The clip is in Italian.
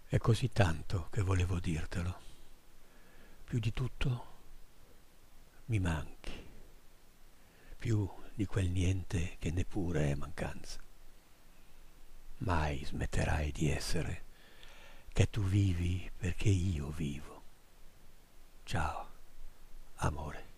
È così tanto che volevo dirtelo. Più di tutto mi manchi, più di quel niente che neppure è mancanza. Mai smetterai di essere, che tu vivi perché io vivo. Ciao, amore.